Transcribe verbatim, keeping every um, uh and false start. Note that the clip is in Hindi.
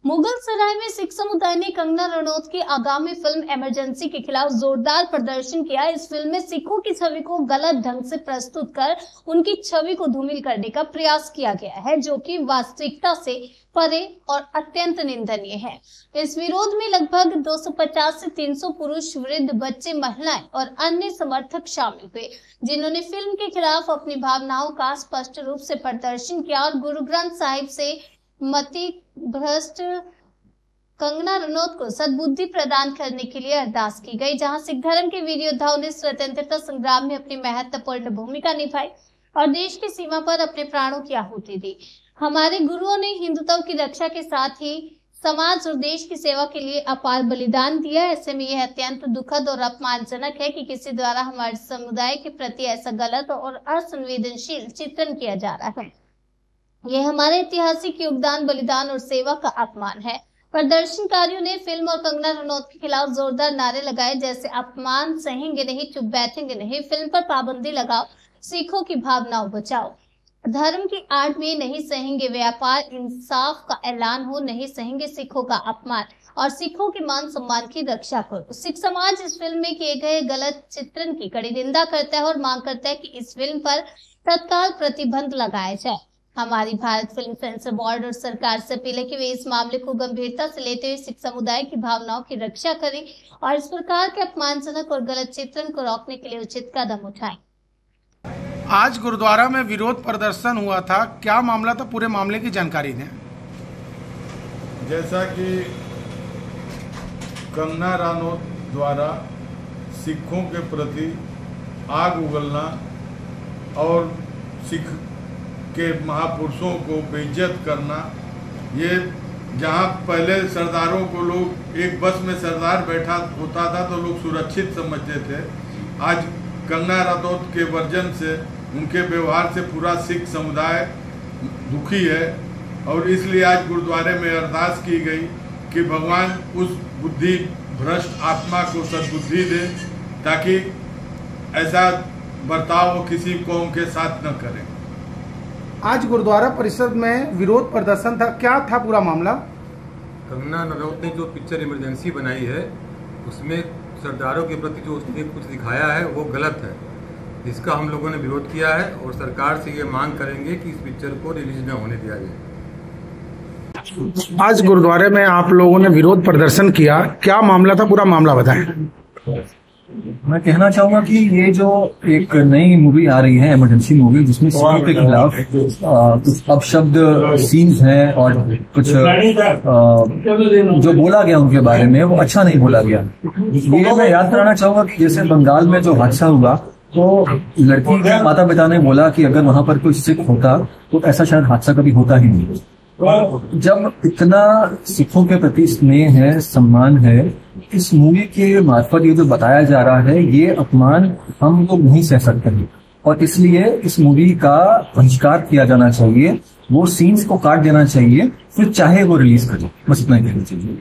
मुगल सराय में सिख समुदाय ने कंगना रनौत की आगामी फिल्म इमरजेंसी के खिलाफ जोरदार प्रदर्शन किया। इस फिल्म में सिखों की छवि को गलत ढंग से प्रस्तुत कर उनकी छवि को धूमिल करने का प्रयास किया गया है, जो कि वास्तविकता से परे और अत्यंत निंदनीय है। इस विरोध में लगभग दो सौ पचास से तीन सौ पुरुष, वृद्ध, बच्चे, महिलाएं और अन्य समर्थक शामिल हुए, जिन्होंने फिल्म के खिलाफ अपनी भावनाओं का स्पष्ट रूप से प्रदर्शन किया और गुरु ग्रंथ साहिब से मति भ्रष्ट कंगना रनौत को सद्बुद्धि प्रदान करने के लिए अरदास की गई। जहां सिख धर्म के वीर योद्धाओं ने स्वतंत्रता संग्राम में अपनी महत्वपूर्ण भूमिका निभाई और देश की सीमा पर अपने प्राणों की आहुति दी। हमारे गुरुओं ने हिंदुत्व की रक्षा के साथ ही समाज और देश की सेवा के लिए अपार बलिदान दिया। ऐसे में यह अत्यंत दुखद और अपमानजनक है कि किसी द्वारा हमारे समुदाय के प्रति ऐसा गलत और असंवेदनशील चित्रण किया जा रहा है। यह हमारे ऐतिहासिक योगदान, बलिदान और सेवा का अपमान है। प्रदर्शनकारियों ने फिल्म और कंगना रनौत के खिलाफ जोरदार नारे लगाए, जैसे अपमान सहेंगे नहीं, चुप बैठेंगे नहीं, फिल्म पर पाबंदी लगाओ, सिखों की भावनाओं बचाओ, धर्म की आड़ में नहीं सहेंगे व्यापार, इंसाफ का ऐलान हो, नहीं सहेंगे सिखों का अपमान और सिखों के मान सम्मान की रक्षा करो। सिख समाज इस फिल्म में किए गए गलत चित्रण की कड़ी निंदा करता है और मांग करता है कि इस फिल्म पर तत्काल प्रतिबंध लगाया जाए। हमारी भारत फिल्म सेंसर बोर्ड और सरकार से अपील है कि वे इस मामले को गंभीरता से लेते हुए सिख समुदाय की भावनाओं की रक्षा करें और इस प्रकार के अपमानजनक और गलत चित्रण को रोकने के लिए उचित कदम उठाएं। आज गुरुद्वारा में विरोध प्रदर्शन हुआ था, क्या मामला था? पूरे मामले की जानकारी दें। जैसा कि कंगना रनौत द्वारा सिखों के प्रति आग उगलना और सिख के महापुरुषों को बेइज्जत करना, ये जहाँ पहले सरदारों को लोग एक बस में सरदार बैठा होता था तो लोग सुरक्षित समझते थे, आज कंगना रनौत के वर्जन से, उनके व्यवहार से पूरा सिख समुदाय दुखी है और इसलिए आज गुरुद्वारे में अरदास की गई कि भगवान उस बुद्धि भ्रष्ट आत्मा को सद्बुद्धि दे ताकि ऐसा बर्ताव वो किसी कौम के साथ न करें। आज गुरुद्वारा परिषद में विरोध प्रदर्शन था, क्या था पूरा मामला? कंगना रनौत ने जो पिक्चर इमरजेंसी बनाई है उसमें सरदारों के प्रति जो उसने कुछ दिखाया है वो गलत है, जिसका हम लोगों ने विरोध किया है और सरकार से ये मांग करेंगे कि इस पिक्चर को रिलीज न होने दिया जाए। आज गुरुद्वारे में आप लोगों ने विरोध प्रदर्शन किया, क्या मामला था? पूरा मामला बताएं। मैं कहना चाहूंगा कि ये जो एक नई मूवी आ रही है, इमरजेंसी मूवी, जिसमें सिखों के खिलाफ कुछ अपशब्द सीन्स हैं और कुछ आ, जो बोला गया उनके बारे में वो अच्छा नहीं बोला गया। ये मैं याद कराना चाहूंगा कि जैसे बंगाल में जो हादसा हुआ तो लड़की के माता पिता ने बोला कि अगर वहां पर कोई सिख होता तो ऐसा शायद हादसा कभी होता ही नहीं। जब इतना सिखों के प्रति स्नेह है, सम्मान है, इस मूवी के मार्फत ये जो बताया जा रहा है, ये अपमान हम लोग नहीं सह सकते हैं और इसलिए इस मूवी का बहिष्कार किया जाना चाहिए, वो सीन्स को काट देना चाहिए, फिर चाहे वो रिलीज करें, बस इतना ही कहना चाहिए।